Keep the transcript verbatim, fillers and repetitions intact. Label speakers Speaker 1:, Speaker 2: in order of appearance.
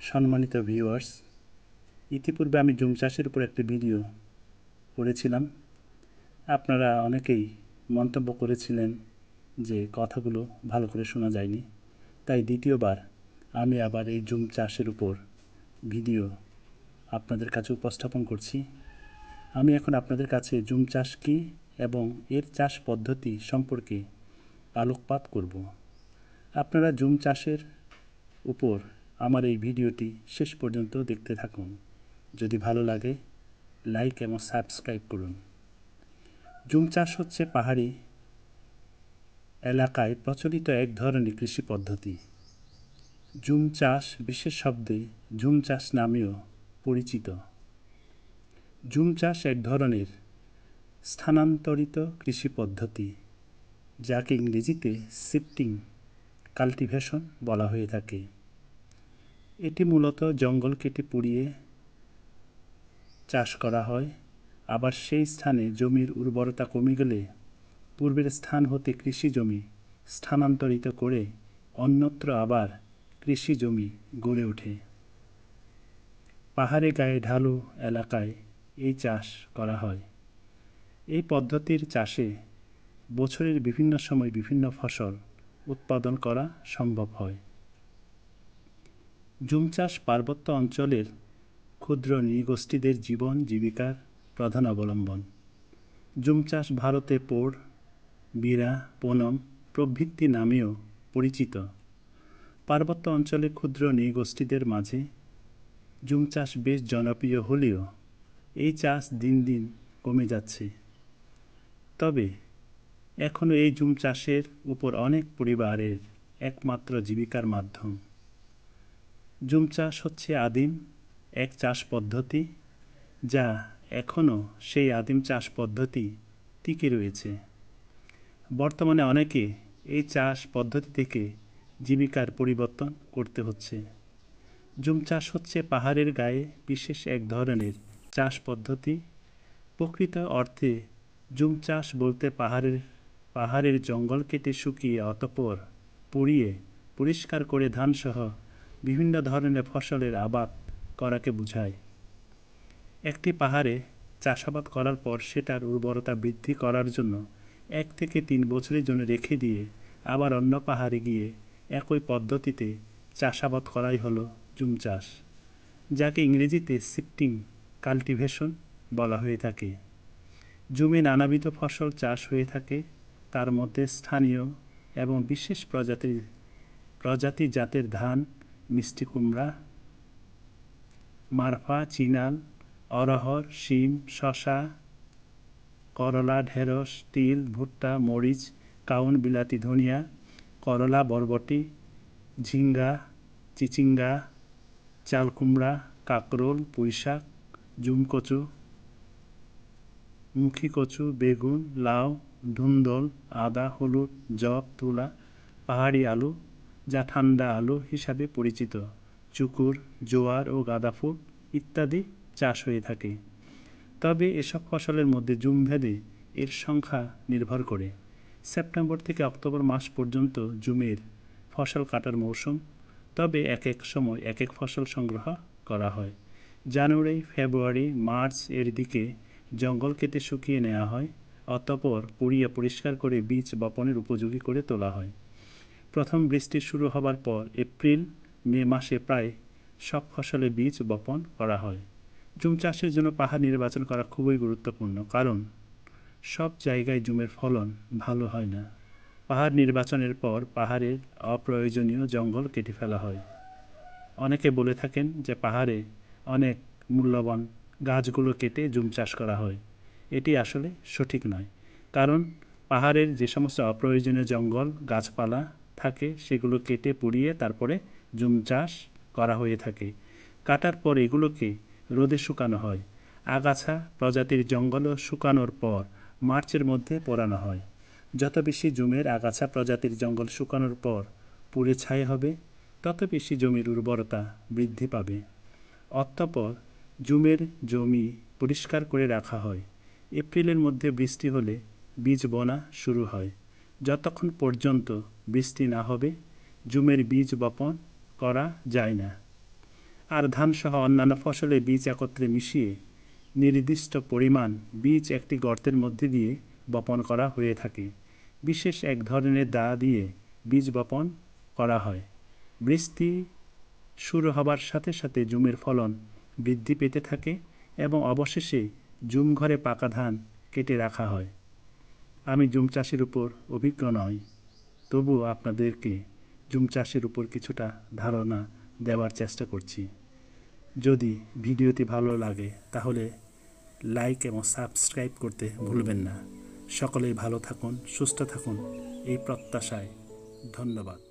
Speaker 1: সম্মানিত ভিউয়ার্স, ইতিপূর্বে আমি জুম চাষের উপর একটি ভিডিও করেছিলাম। আপনারা অনেকেই মন্তব্য করেছিলেন যে কথাগুলো ভালো করে শোনা যায়নি, তাই দ্বিতীয়বার আমি আবার এই জুম চাষের উপর ভিডিও আপনাদের কাছে উপস্থাপন করছি। আমি এখন আপনাদের কাছে জুম চাষ কী এবং এর চাষ পদ্ধতি সম্পর্কে আলোকপাত করব। আপনারা জুম চাষের উপর আমার এই ভিডিওটি শেষ পর্যন্ত দেখতে থাকুন। যদি ভালো লাগে লাইক এবং সাবস্ক্রাইব করুন। জুম চাষ হচ্ছে পাহাড়ি এলাকায় প্রচলিত এক ধরনের কৃষি পদ্ধতি। জুম চাষ বিশেষ শব্দে জুম চাষ নামেও পরিচিত। জুম চাষ এক ধরনের স্থানান্তরিত কৃষি পদ্ধতি, যাকে ইংরেজিতে শিফটিং কাল্টিভেশন বলা হয়ে থাকে। এটি মূলত জঙ্গল কেটে পুড়িয়ে চাষ করা হয়। আবার সেই স্থানে জমির উর্বরতা কমে গেলে পূর্বের স্থান হতে কৃষি জমি স্থানান্তরিত করে অন্যত্র আবার কৃষি জমি গড়ে ওঠে। পাহাড়ে গায়ে ঢালু এলাকায় এই চাষ করা হয়। এই পদ্ধতির চাষে বছরের বিভিন্ন সময় বিভিন্ন ফসল উৎপাদন করা সম্ভব হয়। জুম চাষ পার্বত্য অঞ্চলের ক্ষুদ্র নৃগোষ্ঠীদের জীবন জীবিকার প্রধান অবলম্বন। জুম চাষ ভারতে পোড়, বিরা, পোনম প্রভৃতি নামেও পরিচিত। পার্বত্য অঞ্চলে ক্ষুদ্র নৃগোষ্ঠীদের মাঝে জুম চাষ বেশ জনপ্রিয় হলেও এই চাষ দিন দিন কমে যাচ্ছে। তবে এখনও এই জুম চাষের উপর অনেক পরিবারের একমাত্র জীবিকার মাধ্যম। জুম চাষ হচ্ছে আদিম এক চাষ পদ্ধতি, যা এখনও সেই আদিম চাষ পদ্ধতি টিকে রয়েছে। বর্তমানে অনেকে এই চাষ পদ্ধতি থেকে জীবিকার পরিবর্তন করতে হচ্ছে। জুম চাষ হচ্ছে পাহাড়ের গায়ে বিশেষ এক ধরনের চাষ পদ্ধতি। প্রকৃত অর্থে জুম চাষ বলতে পাহাড়ের পাহাড়ের জঙ্গল কেটে শুকিয়ে অতঃপর পুড়িয়ে পরিষ্কার করে ধানসহ বিভিন্ন ধরনের ফসলের আবাদ করাকে বোঝায়। একটি পাহাড়ে চাষাবাদ করার পর সেটার উর্বরতা বৃদ্ধি করার জন্য এক থেকে তিন বছরের জন্য রেখে দিয়ে আবার অন্য পাহাড়ে গিয়ে একই পদ্ধতিতে চাষাবাদ করাই হলো জুম চাষ, যাকে ইংরেজিতে শিফটিং কাল্টিভেশন বলা হয়ে থাকে। জুমে নানাবিধ ফসল চাষ হয়ে থাকে, তার মধ্যে স্থানীয় এবং বিশেষ প্রজাতির প্রজাতি জাতের ধান, মিষ্টি কুমড়া, মারফা, চিনাল, অরহর, শিম, শসা, করলা, ঢেঁড়স, তিল, ভুট্টা, মরিচ, কাউন, বিলাতি, ধনিয়া, করলা, বরবটি, ঝিঙ্গা, চিচিঙ্গা, চাল কুমড়া, কাকরোল, পুঁইশাক, জুম কচু, মুখী কচু, বেগুন, লাউ, ধুন্দল, আদা, হলুদ, জব, তুলা, পাহাড়ি আলু যা ঠান্ডা আলু হিসাবে পরিচিত, চুকুর, জোয়ার ও গাঁদা ফুল ইত্যাদি চাষ হয়ে থাকে। তবে এসব ফসলের মধ্যে জুমভেদে এর সংখ্যা নির্ভর করে। সেপ্টেম্বর থেকে অক্টোবর মাস পর্যন্ত জুমের ফসল কাটার মৌসুম, তবে এক এক সময় এক এক ফসল সংগ্রহ করা হয়। জানুয়ারি, ফেব্রুয়ারি, মার্চ এর দিকে জঙ্গল কেটে শুকিয়ে নেওয়া হয়, অতঃপর পুড়িয়ে পরিষ্কার করে বীজ বপনের উপযোগী করে তোলা হয়। প্রথম বৃষ্টি শুরু হবার পর এপ্রিল মে মাসে প্রায় সব ফসলে বীজ বপন করা হয়। জুম চাষের জন্য পাহাড় নির্বাচন করা খুবই গুরুত্বপূর্ণ, কারণ সব জায়গায় জুমের ফলন ভালো হয় না। পাহাড় নির্বাচনের পর পাহাড়ের অপ্রয়োজনীয় জঙ্গল কেটে ফেলা হয়। অনেকে বলে থাকেন যে পাহাড়ে অনেক মূল্যবান গাছগুলো কেটে জুম চাষ করা হয়। এটি আসলে সঠিক নয়, কারণ পাহাড়ের যে সমস্ত অপ্রয়োজনীয় জঙ্গল গাছপালা থাকে সেগুলো কেটে পুড়িয়ে তারপরে জুম চাষ করা হয়ে থাকে। কাটার পর এগুলোকে রোদে শুকানো হয়। আগাছা প্রজাতির জঙ্গলও শুকানোর পর মার্চের মধ্যে পোড়ানো হয়। যত বেশি জুমের আগাছা প্রজাতির জঙ্গল শুকানোর পর পুড়ে ছাই হবে, তত বেশি জমির উর্বরতা বৃদ্ধি পাবে। অতঃপর জুমের জমি পরিষ্কার করে রাখা হয়। এপ্রিলের মধ্যে বৃষ্টি হলে বীজ বোনা শুরু হয়। যতক্ষণ পর্যন্ত বৃষ্টি না হবে জুমের বীজ বপন করা যায় না। আর ধানসহ অন্যান্য ফসলের বীজ একত্রে মিশিয়ে নির্দিষ্ট পরিমাণ বীজ একটি গর্তের মধ্যে দিয়ে বপন করা হয়ে থাকে। বিশেষ এক ধরনের দা দিয়ে বীজ বপন করা হয়। বৃষ্টি শুরু হবার সাথে সাথে জমির ফলন বৃদ্ধি পেতে থাকে এবং অবশেষে জুম ঘরে পাকা ধান কেটে রাখা হয়। আমি জুম চাষের উপর অভিজ্ঞ নই, তবুও আপনাদেরকে জুম চাষের উপর কিছুটা ধারণা দেওয়ার চেষ্টা করছি। যদি ভিডিওটি ভালো লাগে তাহলে লাইক এবং সাবস্ক্রাইব করতে ভুলবেন না। সকলেই ভালো থাকুন, সুস্থ থাকুন এই প্রত্যাশায় ধন্যবাদ।